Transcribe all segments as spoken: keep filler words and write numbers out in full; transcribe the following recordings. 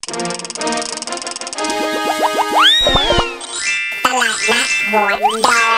ตลาดนัดหัวดอ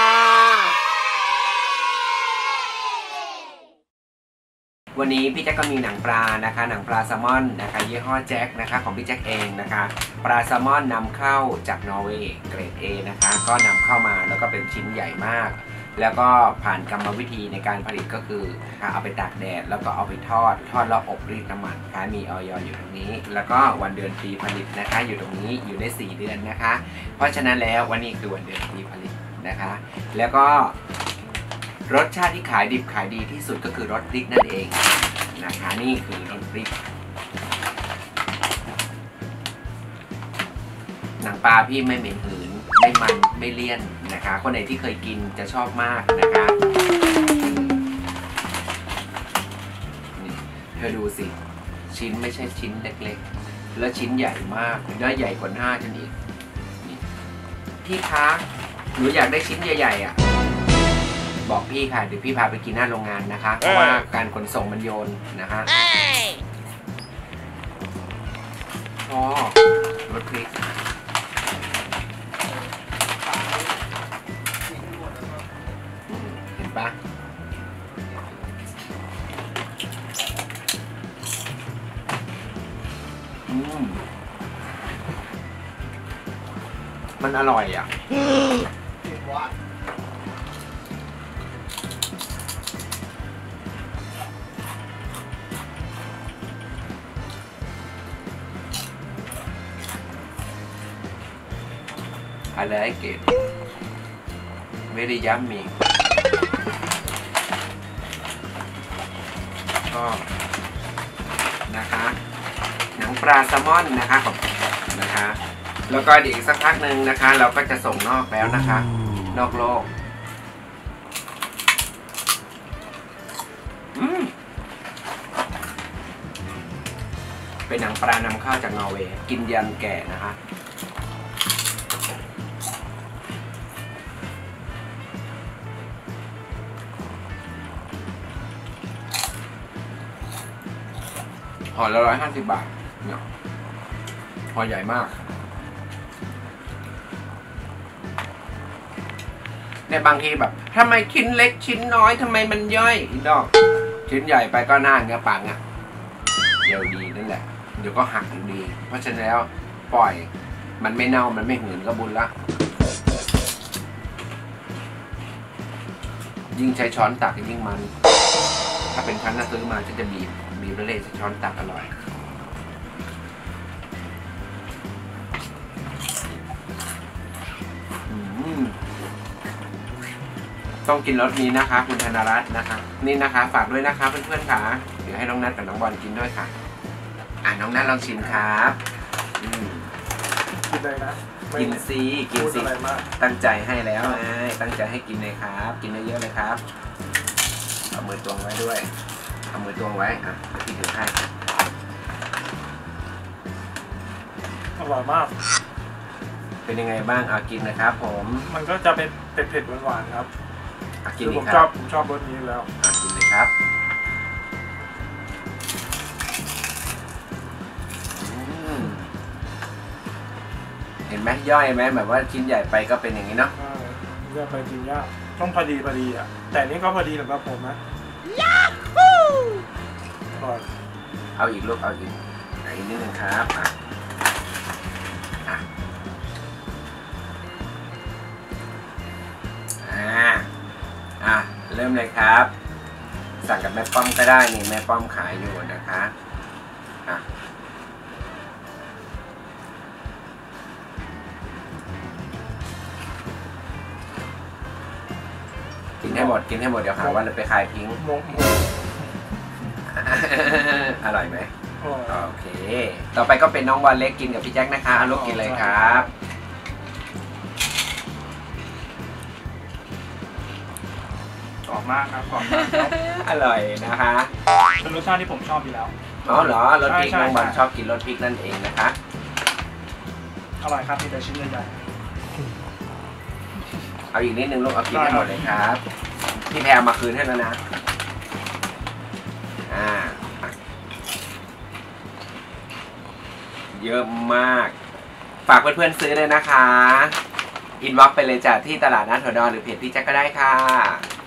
วันนี้พี่แจ็คก็มีหนังปลานะคะหนังปลาแซลมอนนะคะยี่ห้อแจ็คนะคะของพี่แจ็คเองนะคะปลาแซลมอนนำเข้าจากนอร์เวย์เกรด เอ นะคะก็นำเข้ามาแล้วก็เป็นชิ้นใหญ่มากแล้วก็ผ่านกรรมวิธีในการผลิตก็คือเอาไปตากแดดแล้วก็เอาไปทอดทอดแล้วอบรีดน้ำมันนะคะมีออยอยู่ตรงนี้แล้วก็วันเดือนปีผลิตนะคะอยู่ตรงนี้อยู่ได้สี่เดือนนะคะเพราะฉะนั้นแล้ววันนี้คือวันเดือนปีผลิตนะคะแล้วก็รสชาติที่ขายดิบขายดีที่สุดก็คือรสพริกนั่นเองนะคะนี่คือรสพริกหนังปลาพี่ไม่เหม็นหืนไม่มันไม่เลี่ยนนะคะคนไหนที่เคยกินจะชอบมากนะคะนี่เธอดูสิชิ้นไม่ใช่ชิ้นเล็กๆแล้วชิ้นใหญ่มากเนื้อใหญ่กว่าหน้าฉันอีกพี่คะหนูอยากได้ชิ้นใหญ่ๆอ่ะบอกพี่ค่ะเดี๋ยวพี่พาไปกินหน้าโรงงานนะคะเพราะว่าการขนส่งมันโยนนะคะอ๋อรสพริกเห็นปะอืมมันอร่อยอ่ะI like it very yummy ก็นะคะหนังปลาแซลมอนนะคะขอบนะคะแล้วก็เดี๋ยวอีกสักพักหนึ่งนะคะเราก็จะส่งนอกแล้วนะคะนอกโลกอืมเป็นหนังปลานำเข้าจากนอร์เวย์กินยันแก่นะคะห่อละร้อยห้าสิบบาทเนี่ยห่อใหญ่มากในบางทีแบบทำไมชิ้นเล็กชิ้นน้อยทำไมมันย่อยอีดอกชิ้นใหญ่ไปก็หน้าเนื้อปังอ่ะเดี๋ยวดีนั่นแหละเดี๋ยวก็หักอยู่ดีเพราะฉะนั้นแล้วปล่อยมันไม่เน่ามันไม่หืนก็บุญละยิ่งใช้ช้อนตักยิ่งมันถ้าเป็นชั้นน่าซื้อมาจะจะบีบบีบเละๆช้อนตักอร่อยต้องกินรสนี้นะคะคุณธนรัตน์นะคะนี่นะคะฝากด้วยนะคะเพื่อนๆค่ะเดี๋ยวให้น้องนัทกับน้องบอลกินด้วยค่ะอ่ะน้องนัทลองชิมครับกินเลยนะกินซีกินซีตั้งใจให้แล้วไงตั้งใจให้กินเลยครับกินเยอะๆเลยครับเอามือตวงไว้ด้วยเอามือตวงไว้อ่ะพี่ถือให้อร่อยมากเป็นยังไงบ้างเอากินนะครับผมมันก็จะเป็นเผ็ดๆหวานๆครับกินผมชอบผมชอบรสนี้แล้วกินเลยครับเห็นไหมย่อยไหมแบบว่าชิ้นใหญ่ไปก็เป็นอย่างนี้เนาะย่อยไปกินยากต้องพอดีพอดีอ่ะแต่นี้ก็พอดีสำหรับผมนะยาฮูอเอาอีกลูกเอาอีกอีกนิดนึงครับอ่ะอ่ะอ่าอ่ะเริ่มเลยครับสั่งกับแม่ป้อมก็ได้นี่แม่ป้อมขายอยู่นะคะอ่ะกินให้หมดกินให้หมดเดี๋ยวหาว่าเราไปขายทิ้งอร่อยไหมโอเคต่อไปก็เป็นน้องวันเล็กกินกับพี่แจ็คนะคะลูกกินเลยครับกรอบมากครับกรอบมากอร่อยนะคะเป็นรสชาติที่ผมชอบอยู่แล้วอ๋อเหรอรสพริกน้องวันชอบกินรสพริกนั่นเองนะคะอร่อยครับมีแต่ชิ้นใหญ่เอาอีกนิดนึงลูกเอากินให้หมดเลยครับพี่แพรมาคืนให้แล้วนะอ่าเยอะมาก ฝากเพื่อนๆซื้อเลยนะคะอินบ็อกซ์ไปเลยจ้ะที่ตลาดนัดหัวดอนหรือเพจพี่แจ็คก็ได้ค่ะ